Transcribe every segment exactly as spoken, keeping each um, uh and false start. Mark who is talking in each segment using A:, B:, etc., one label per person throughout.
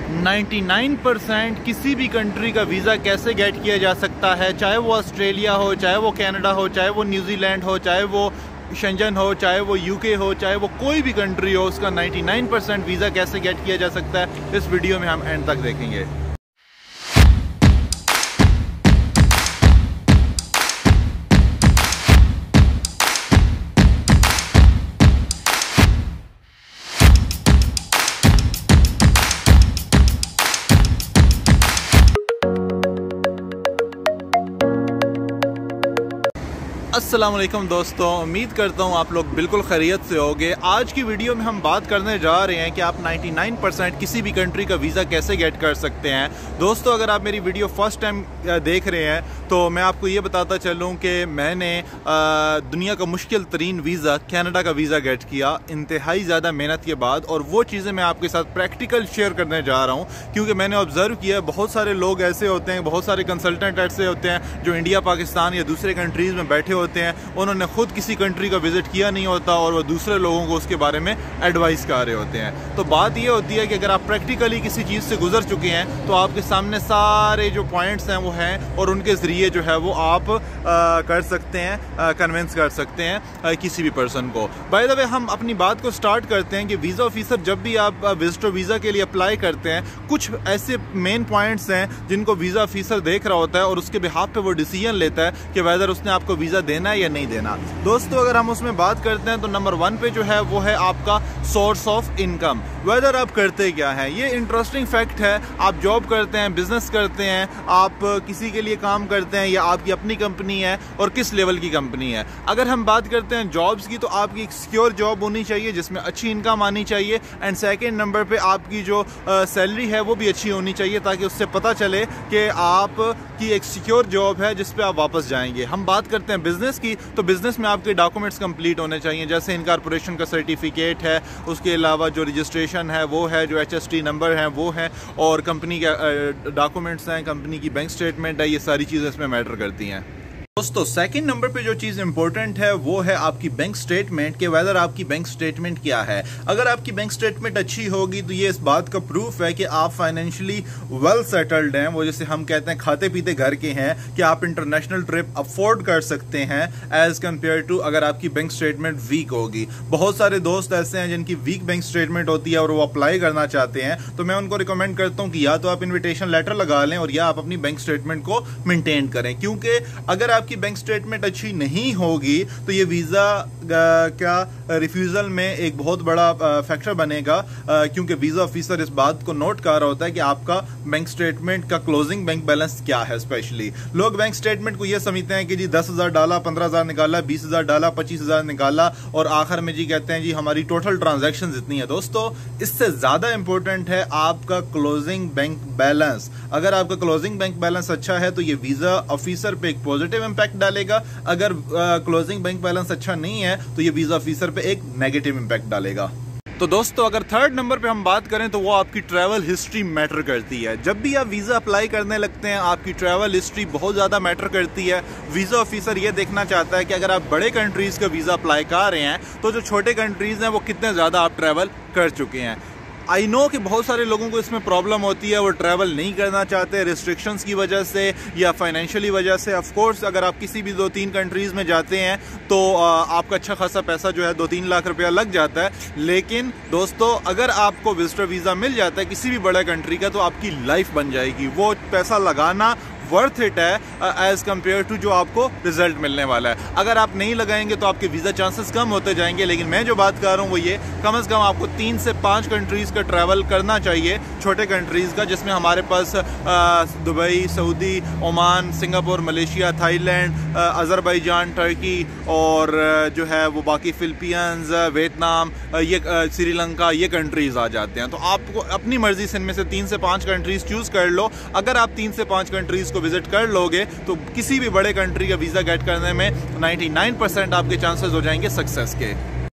A: निन्यानवे परसेंट किसी भी कंट्री का वीज़ा कैसे गेट किया जा सकता है, चाहे वो ऑस्ट्रेलिया हो, चाहे वो कनाडा हो, चाहे वो न्यूजीलैंड हो, चाहे वो शेंजन हो, चाहे वो यूके हो, चाहे वो कोई भी कंट्री हो, उसका निन्यानवे परसेंट वीज़ा कैसे गेट किया जा सकता है, इस वीडियो में हम एंड तक देखेंगे। अस्सलाम वालेकुम दोस्तों, उम्मीद करता हूँ आप लोग बिल्कुल खैरियत से होंगे। आज की वीडियो में हम बात करने जा रहे हैं कि आप निन्यानवे परसेंट किसी भी कंट्री का वीज़ा कैसे गेट कर सकते हैं। दोस्तों, अगर आप मेरी वीडियो फर्स्ट टाइम देख रहे हैं तो मैं आपको ये बताता चलूँ कि मैंने दुनिया का मुश्किल तरीन वीज़ा कनाडा का वीज़ा गेट किया इंतहाई ज़्यादा मेहनत के बाद, और वो चीज़ें मैं आपके साथ प्रैक्टिकल शेयर करने जा रहा हूँ। क्योंकि मैंने ऑब्ज़र्व किया बहुत सारे लोग ऐसे होते हैं, बहुत सारे कंसल्टेंट ऐसे होते हैं जो इंडिया, पाकिस्तान या दूसरे कंट्रीज़ में बैठे होते हैं, उन्होंने खुद किसी कंट्री का विजिट किया नहीं होता और वो दूसरे लोगों को उसके बारे में एडवाइस कर रहे होते हैं। तो बात ये होती है कि अगर आप प्रैक्टिकली किसी चीज़ से गुजर चुके हैं तो आपके सामने सारे जो पॉइंट्स हैं वो हैं, और उनके ज़रिए जो है वो आप आ, कर सकते हैं, कन्विंस कर सकते हैं आ, किसी भी पर्सन को। बाय द वे, हम अपनी बात को स्टार्ट करते हैं कि वीज़ा ऑफिसर जब भी आप विजिटर वीज़ा के लिए अप्लाई करते हैं, कुछ ऐसे मेन पॉइंट्स हैं जिनको वीज़ा ऑफिसर देख रहा होता है और उसके बिहाफ पे वो डिसीजन लेता है कि वेदर उसने आपको वीज़ा देना है या नहीं देना। दोस्तों, अगर हम उसमें बात करते हैं तो नंबर वन पे जो है वो है आपका सोर्स ऑफ इनकम। वेदर आप करते क्या है, ये इंटरेस्टिंग फैक्ट है। आप जॉब करते हैं, बिजनेस करते हैं, आप किसी के लिए काम करते हैं, या आपकी अपनी कंपनी है, और किस लेवल की कंपनी है। अगर हम बात करते हैं जॉब्स की, तो आपकी एक सिक्योर जॉब होनी चाहिए जिसमें अच्छी इनकम आनी चाहिए, एंड सेकेंड नंबर पे आपकी जो सैलरी है वो भी अच्छी होनी चाहिए, ताकि उससे पता चले कि आप की एक सिक्योर जॉब है जिस पे आप वापस जाएंगे। हम बात करते हैं बिजनेस की, तो बिजनेस में आपके डॉक्यूमेंट्स कंप्लीट होने चाहिए, जैसे इनकॉर्पोरेशन का सर्टिफिकेट है, उसके अलावा जो रजिस्ट्रेशन है वो है, जो एच एस टी नंबर है वो है, और कंपनी के डॉक्यूमेंट्स हैं, कंपनी की बैंक स्टेटमेंट है, ये सारी चीज़ें इसमें मैटर करती हैं। दोस्तों, सेकंड नंबर पे जो चीज़ इंपॉर्टेंट है वो है आपकी बैंक स्टेटमेंट, कि वेदर आपकी बैंक स्टेटमेंट क्या है। अगर आपकी बैंक स्टेटमेंट अच्छी होगी तो ये इस बात का प्रूफ है कि आप फाइनेंशियली वेल सेटल्ड हैं, वो जैसे हम कहते हैं खाते पीते घर के हैं, कि आप इंटरनेशनल ट्रिप अफोर्ड कर सकते हैं एज कम्पेयर टू अगर आपकी बैंक स्टेटमेंट वीक होगी। बहुत सारे दोस्त ऐसे हैं जिनकी वीक बैंक स्टेटमेंट होती है और वो अप्लाई करना चाहते हैं, तो मैं उनको रिकमेंड करता हूँ कि या तो आप इन्विटेशन लेटर लगा लें और या आप अपनी बैंक स्टेटमेंट को मेंटेन करें। क्योंकि अगर आप की बैंक स्टेटमेंट अच्छी नहीं होगी तो ये वीजा क्या रिफ्यूजल में एक बहुत बड़ा फैक्टर बनेगा, क्योंकि वीजा ऑफिसर इस बात को नोट कर रहा होता है कि आपका बैंक स्टेटमेंट का क्लोजिंग बैंक बैलेंस क्या है। स्पेशली लोग बैंक स्टेटमेंट को ये समझते हैं कि जी दस हजार डाला, पंद्रह हजार निकाला, बीस हजार डाला, पच्चीस हजार निकाला, और आखिर में जी कहते हैं जी हमारी टोटल ट्रांजैक्शन इतनी है। दोस्तों, इससे ज्यादा इंपॉर्टेंट है आपका क्लोजिंग बैंक बैलेंस। अगर आपका क्लोजिंग बैंक बैलेंस अच्छा है तो ये वीजा ऑफिसर पे एक पॉजिटिव इंपैक्ट डालेगा। अगर क्लोजिंग बैंक बैलेंस अच्छा नहीं है तो ये वीजा ऑफिसर पे एक नेगेटिव इंपैक्ट डालेगा। तो दोस्तों, अगर थर्ड नंबर पे हम बात करें तो वो आपकी ट्रैवल हिस्ट्री मैटर करती है। जब भी आप वीज़ा अप्लाई करने लगते हैं, आपकी ट्रैवल हिस्ट्री बहुत ज़्यादा मैटर करती है। वीज़ा ऑफिसर ये देखना चाहता है कि अगर आप बड़े कंट्रीज़ का वीज़ा अप्लाई कर रहे हैं तो जो छोटे कंट्रीज़ हैं वो कितने ज़्यादा आप ट्रैवल कर चुके हैं। आई नो कि बहुत सारे लोगों को इसमें प्रॉब्लम होती है, वो ट्रैवल नहीं करना चाहते रिस्ट्रिक्शंस की वजह से या फाइनेंशियली वजह से। ऑफ कोर्स अगर आप किसी भी दो तीन कंट्रीज़ में जाते हैं तो आपका अच्छा खासा पैसा जो है दो तीन लाख रुपया लग जाता है। लेकिन दोस्तों, अगर आपको विजिटर वीज़ा मिल जाता है किसी भी बड़े कंट्री का तो आपकी लाइफ बन जाएगी। वो पैसा लगाना वर्थ इट है एज कम्पेयर टू जो आपको रिजल्ट मिलने वाला है। अगर आप नहीं लगाएंगे तो आपके वीज़ा चांसेस कम होते जाएंगे। लेकिन मैं जो बात कर रहा हूँ वो ये, कम से कम आपको तीन से पाँच कंट्रीज़ का ट्रैवल करना चाहिए, छोटे कंट्रीज़ का, जिसमें हमारे पास Dubai, Saudi, Oman, Singapore, Malaysia, Thailand, Azerbaijan, Turkey और जो है वो बाकी फिलिपींस, वियतनाम, ये श्रीलंका, ये कंट्रीज़ आ जाते हैं। तो आपको अपनी मर्जी से इनमें से तीन से पाँच कंट्रीज़ चूज़ कर लो। अगर आप तीन से पाँच कंट्रीज़ विजिट कर लोगे तो किसी भी बड़े कंट्री का वीज़ा गेट करने में निन्यानवे परसेंट आपके चांसेस हो जाएंगे सक्सेस के।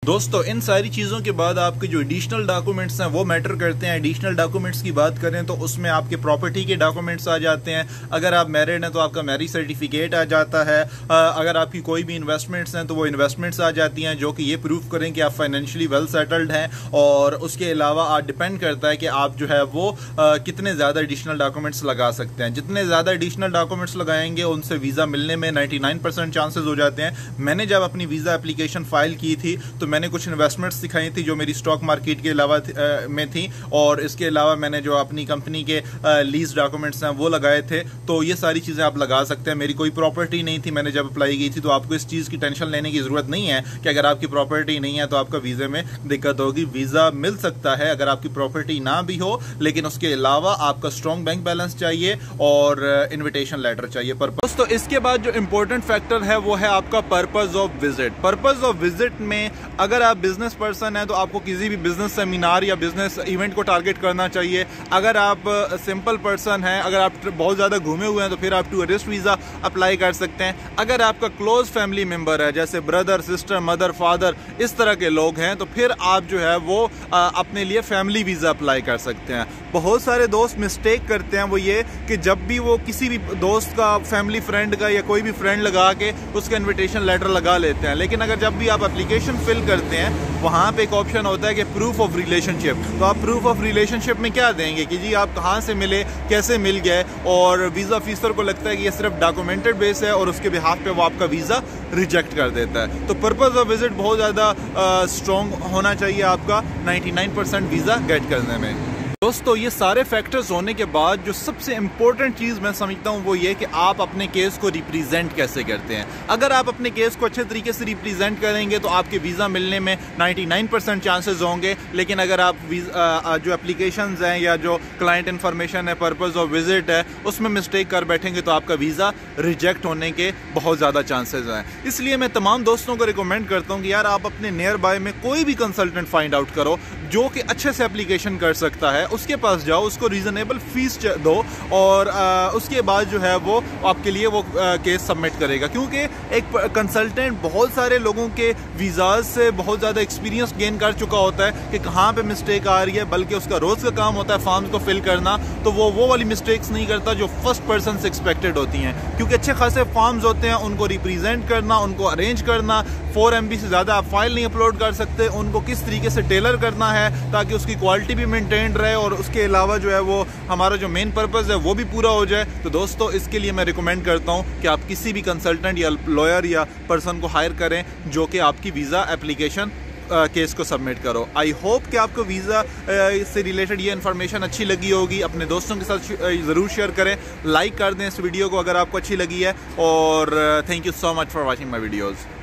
A: दोस्तों इन सारी चीज़ों के बाद आपके जो एडिशनल डॉक्यूमेंट्स हैं वो मैटर करते हैं। एडिशनल डॉक्यूमेंट्स की बात करें तो उसमें आपके प्रॉपर्टी के डॉक्यूमेंट्स आ जाते हैं। अगर आप मैरिड हैं तो आपका मैरिज सर्टिफिकेट आ जाता है। अगर आपकी कोई भी इन्वेस्टमेंट्स हैं तो वो इन्वेस्टमेंट्स आ जाती हैं जो कि ये प्रूव करें कि आप फाइनेंशियली वेल सेटल्ड हैं। और उसके अलावा आप डिपेंड करता है कि आप जो है वो आ, कितने ज़्यादा एडिशनल डॉक्यूमेंट्स लगा सकते हैं। जितने ज़्यादा एडिशनल डॉक्यूमेंट्स लगाएंगे उनसे वीज़ा मिलने में नाइन्टी नाइन परसेंट चांसेस हो जाते हैं। मैंने जब अपनी वीज़ा एप्लीकेशन फाइल की थी तो मैंने कुछ इन्वेस्टमेंट्स दिखाई थी जो मेरी स्टॉक मार्केट के अलावा में थी, और इसके अलावा मैंने जो अपनी कंपनी के लीज डॉक्यूमेंट्स हैं वो लगाए थे। तो ये सारी चीज़ें आप लगा सकते हैं। मेरी कोई प्रॉपर्टी नहीं थी मैंने जब अप्लाई की थी, तो आपको इस चीज़ की टेंशन लेने की ज़रूरत नहीं है कि अगर आपकी प्रॉपर्टी नहीं है तो आपका वीज़े में दिक्कत होगी। वीज़ा मिल सकता है अगर आपकी प्रॉपर्टी ना भी हो, लेकिन उसके अलावा आपका स्ट्रॉन्ग बैंक बैलेंस चाहिए और इन्विटेशन लेटर चाहिए। पर्पस तो इसके बाद जो इंपॉर्टेंट फैक्टर है वो है आपका purpose of visit. Purpose of visit में अगर आप बिजनेस पर्सन है तो आपको किसी भी बिजनेस सेमिनार या बिजनेस इवेंट को टारगेट करना चाहिए। अगर आप सिंपल पर्सन हैं, अगर आप बहुत ज़्यादा घूमे हुए हैं तो फिर आप टूरिस्ट वीज़ा अप्लाई कर सकते हैं। अगर आपका क्लोज फैमिली मेम्बर है जैसे ब्रदर, सिस्टर, मदर, फादर, इस तरह के लोग हैं तो फिर आप जो है वो आ, अपने लिए फैमिली वीज़ा अप्लाई कर सकते हैं। बहुत सारे दोस्त मिस्टेक करते हैं वो ये कि जब भी वो किसी भी दोस्त का, फैमिली फ्रेंड का या कोई भी फ्रेंड लगा के उसका इन्विटेशन लेटर लगा लेते हैं, लेकिन अगर जब भी आप एप्लीकेशन फिल करते हैं वहाँ पे एक ऑप्शन होता है कि प्रूफ ऑफ रिलेशनशिप। तो आप प्रूफ ऑफ रिलेशनशिप में क्या देंगे कि जी आप कहाँ से मिले, कैसे मिल गए, और वीज़ा ऑफिसर को लगता है कि ये सिर्फ डॉक्यूमेंटेड बेस है और उसके बिहाफ पे वो आपका वीज़ा रिजेक्ट कर देता है। तो पर्पस ऑफ विजिट बहुत ज़्यादा स्ट्रॉन्ग होना चाहिए आपका ninety nine percent visa get करने में। दोस्तों ये सारे फैक्टर्स होने के बाद जो सबसे इंपॉर्टेंट चीज़ मैं समझता हूँ वो ये कि आप अपने केस को रिप्रेजेंट कैसे करते हैं। अगर आप अपने केस को अच्छे तरीके से रिप्रेजेंट करेंगे तो आपके वीज़ा मिलने में नाइन्टी नाइन परसेंट चांसेस होंगे। लेकिन अगर आप वीज़ा जो एप्लीकेशंस हैं या जो क्लाइंट इन्फॉर्मेशन है, पर्पस ऑफ विजिट है, उसमें मिस्टेक कर बैठेंगे तो आपका वीज़ा रिजेक्ट होने के बहुत ज़्यादा चांसेस हैं। इसलिए मैं तमाम दोस्तों को रिकमेंड करता हूँ कि यार आप अपने नियर बाय में कोई भी कंसल्टेंट फाइंड आउट करो जो कि अच्छे से एप्लीकेशन कर सकता है, उसके पास जाओ, उसको रीजनेबल फीस दो और आ, उसके बाद जो है वो आपके लिए वो आ, केस सबमिट करेगा। क्योंकि एक कंसल्टेंट बहुत सारे लोगों के वीज़ाज से बहुत ज़्यादा एक्सपीरियंस गेन कर चुका होता है कि कहाँ पे मिस्टेक आ रही है, बल्कि उसका रोज़ का काम होता है फॉर्म्स को फिल करना, तो वो वो वाली मिस्टेक्स नहीं करता जो फर्स्ट पर्सन से एक्सपेक्टेड होती हैं। क्योंकि अच्छे खासे फॉर्म्स होते हैं, उनको रिप्रेजेंट करना, उनको अरेंज करना, फोर एम बी से ज़्यादा आप फाइल नहीं अपलोड कर सकते, उनको किस तरीके से टेलर करना है ताकि उसकी क्वालिटी भी मेंटेन रहे और उसके अलावा जो है वो हमारा जो मेन पर्पस है वो भी पूरा हो जाए। तो दोस्तों इसके लिए मैं रिकमेंड करता हूँ कि आप किसी भी कंसल्टेंट या लॉयर या पर्सन को हायर करें जो कि आपकी वीज़ा एप्लीकेशन केस को सबमिट करो। आई होप कि आपको वीज़ा से रिलेटेड ये इन्फॉर्मेशन अच्छी लगी होगी। अपने दोस्तों के साथ ज़रूर शेयर करें, लाइक कर दें इस वीडियो को अगर आपको अच्छी लगी है, और thank you so much for watching my videos.